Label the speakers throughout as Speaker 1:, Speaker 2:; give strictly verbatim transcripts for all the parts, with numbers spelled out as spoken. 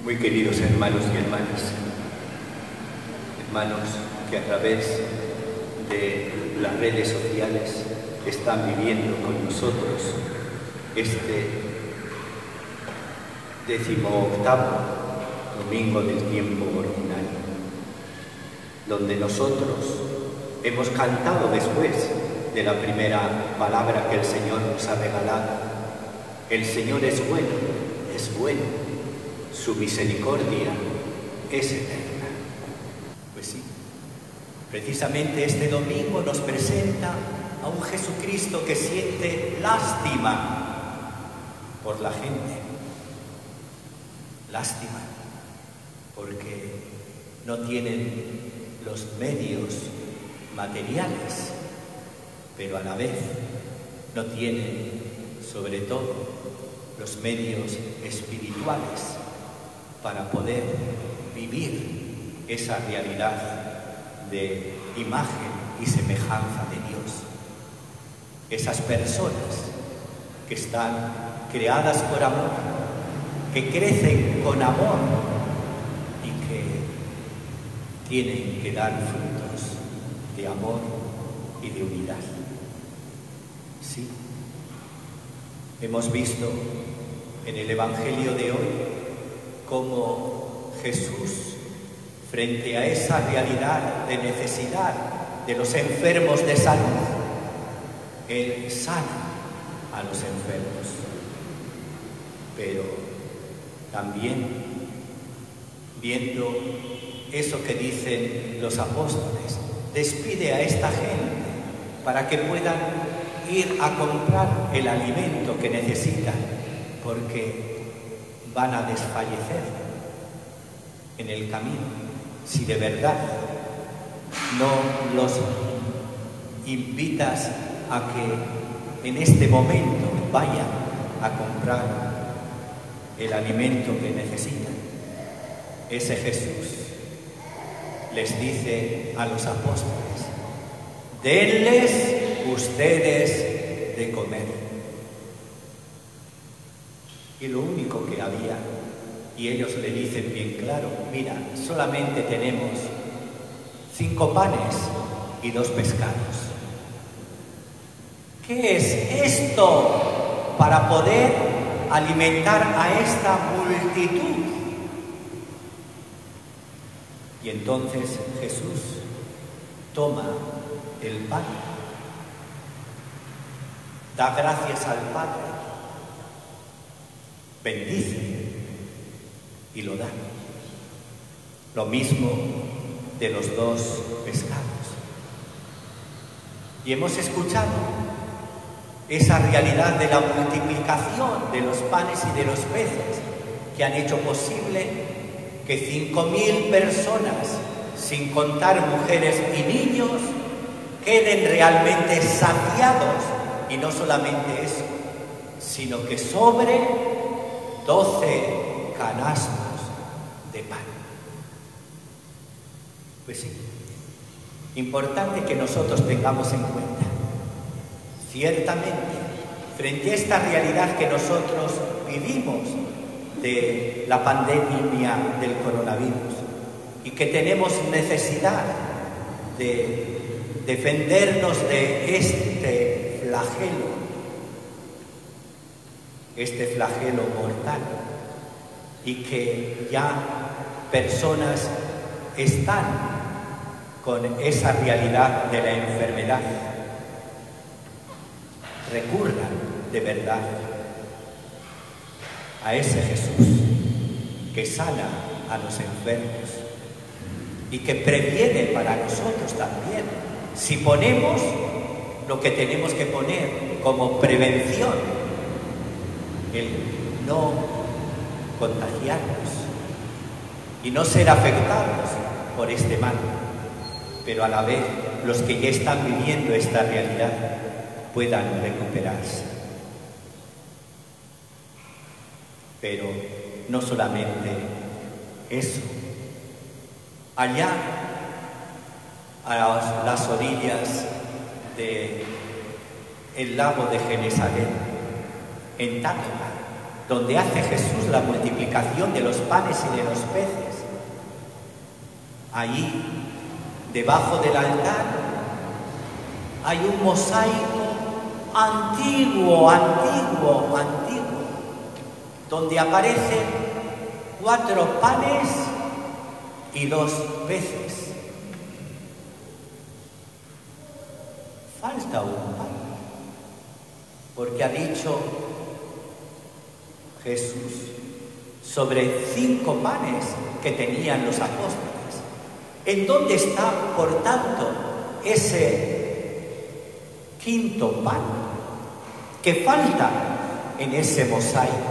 Speaker 1: Muy queridos hermanos y hermanas, hermanos que a través de las redes sociales están viviendo con nosotros este decimoctavo domingo del tiempo ordinario, donde nosotros hemos cantado después de la primera palabra que el Señor nos ha regalado: el Señor es bueno, es bueno. Su misericordia es eterna. Pues sí, precisamente este domingo nos presenta a un Jesucristo que siente lástima por la gente. Lástima, porque no tienen los medios materiales, pero a la vez no tienen, sobre todo, los medios espirituales para poder vivir esa realidad de imagen y semejanza de Dios. Esas personas que están creadas por amor, que crecen con amor y que tienen que dar frutos de amor y de unidad. Sí, hemos visto en el Evangelio de hoy cómo Jesús, frente a esa realidad de necesidad de los enfermos de salud, Él sana a los enfermos. Pero también, viendo eso que dicen los apóstoles, despide a esta gente para que puedan ir a comprar el alimento que necesitan, porque van a desfallecer en el camino si de verdad no los invitas a que en este momento vayan a comprar el alimento que necesitan. Ese Jesús les dice a los apóstoles: denles ustedes de comer. Y lo único que había, y ellos le dicen bien claro: mira, solamente tenemos cinco panes y dos pescados. ¿Qué es esto para poder alimentar a esta multitud? Y entonces Jesús toma el pan, da gracias al Padre, bendice y lo da. Lo mismo de los dos pescados. Y hemos escuchado esa realidad de la multiplicación de los panes y de los peces que han hecho posible que cinco mil personas, sin contar mujeres y niños, queden realmente saciados. Y no solamente eso, sino que sobre doce canastos de pan. Pues sí, importante que nosotros tengamos en cuenta, ciertamente, frente a esta realidad que nosotros vivimos de la pandemia del coronavirus y que tenemos necesidad de defendernos de este flagelo, este flagelo mortal, y que ya personas están con esa realidad de la enfermedad, recurran de verdad a ese Jesús que sana a los enfermos y que previene para nosotros también, si ponemos lo que tenemos que poner como prevención, el no contagiarnos y no ser afectados por este mal, pero a la vez los que ya están viviendo esta realidad puedan recuperarse. Pero no solamente eso. Allá, a las orillas del lago de Genesaret, en Tátoma, donde hace Jesús la multiplicación de los panes y de los peces. Allí, debajo del altar, hay un mosaico antiguo, antiguo, antiguo, donde aparecen cuatro panes y dos peces. Falta un pan, porque ha dicho Jesús sobre cinco panes que tenían los apóstoles. ¿En dónde está, por tanto, ese quinto pan que falta en ese mosaico?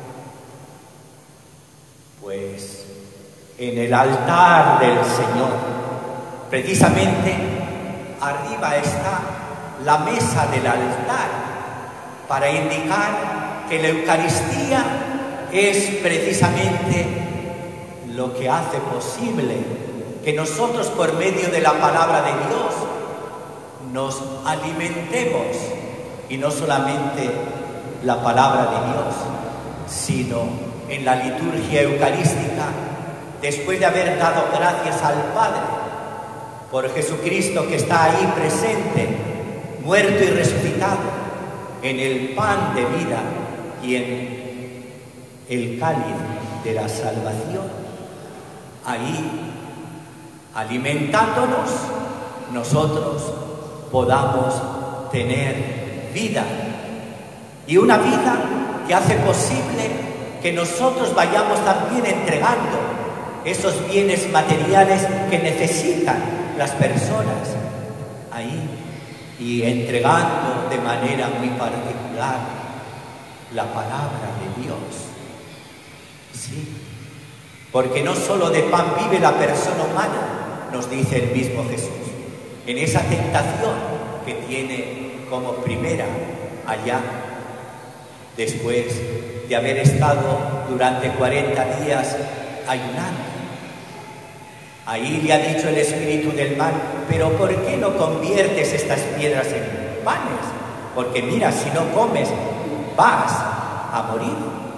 Speaker 1: Pues en el altar del Señor, precisamente arriba está la mesa del altar para indicar que la Eucaristía es precisamente lo que hace posible que nosotros, por medio de la palabra de Dios, nos alimentemos, y no solamente la palabra de Dios, sino en la liturgia eucarística, después de haber dado gracias al Padre por Jesucristo que está ahí presente, muerto y resucitado, en el pan de vida y en el cáliz de la salvación. Ahí, alimentándonos, nosotros podamos tener vida, y una vida que hace posible que nosotros vayamos también entregando esos bienes materiales que necesitan las personas ahí, y entregando de manera muy particular la palabra de Dios. Sí, porque no solo de pan vive la persona humana, nos dice el mismo Jesús, en esa tentación que tiene como primera allá, después de haber estado durante cuarenta días ayunando. Ahí le ha dicho el espíritu del mal: pero ¿por qué no conviertes estas piedras en panes? Porque mira, si no comes, vas a morir.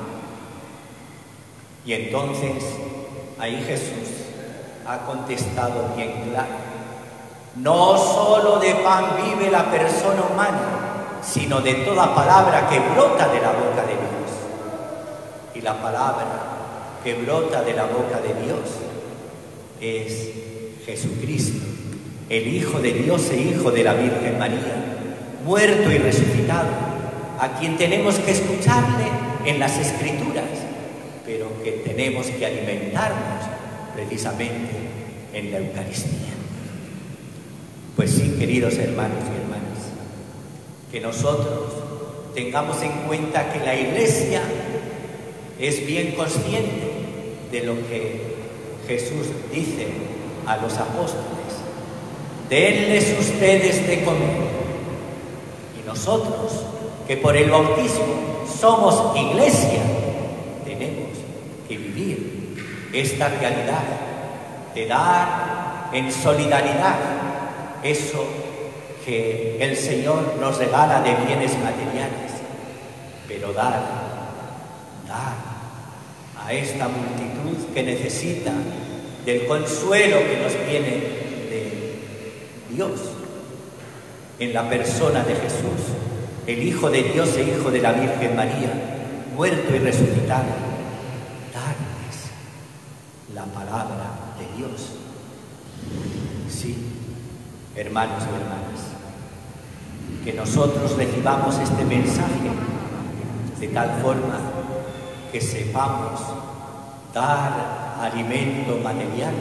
Speaker 1: Y entonces, ahí Jesús ha contestado bien claro: no solo de pan vive la persona humana, sino de toda palabra que brota de la boca de Dios. Y la palabra que brota de la boca de Dios es Jesucristo, el Hijo de Dios e Hijo de la Virgen María, muerto y resucitado, a quien tenemos que escucharle en las Escrituras, pero que tenemos que alimentarnos precisamente en la Eucaristía. Pues sí, queridos hermanos y hermanas, que nosotros tengamos en cuenta que la Iglesia es bien consciente de lo que Jesús dice a los apóstoles: denles ustedes de comer. Y nosotros, que por el bautismo somos Iglesia, tenemos que vivir esta realidad de dar en solidaridad eso que el Señor nos regala de bienes materiales, pero dar, dar a esta multitud que necesita del consuelo que nos viene de Dios, en la persona de Jesús, el Hijo de Dios e Hijo de la Virgen María, muerto y resucitado. Darles la palabra de Dios. Sí, hermanos y hermanas, que nosotros recibamos este mensaje de tal forma que sepamos dar alimento material,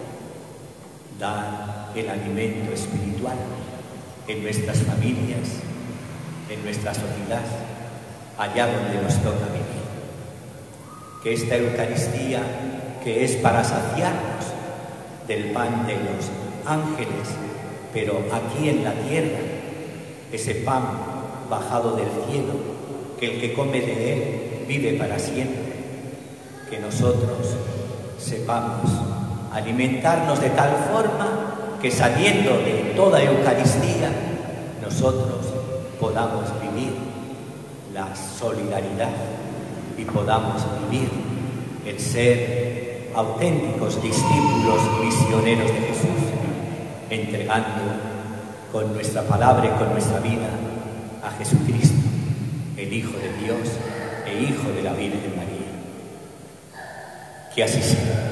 Speaker 1: dar el alimento espiritual en nuestras familias, en nuestra sociedad, allá donde nos toca vivir. Que esta Eucaristía, que es para saciarnos del pan de los ángeles, pero aquí en la tierra, ese pan bajado del cielo, que el que come de él vive para siempre, que nosotros sepamos alimentarnos de tal forma que, sabiendo de toda Eucaristía, nosotros podamos vivir la solidaridad y podamos vivir el ser auténticos discípulos misioneros de Jesús, entregando con nuestra palabra y con nuestra vida a Jesucristo, el Hijo de Dios e Hijo de la Virgen María. Que así sea.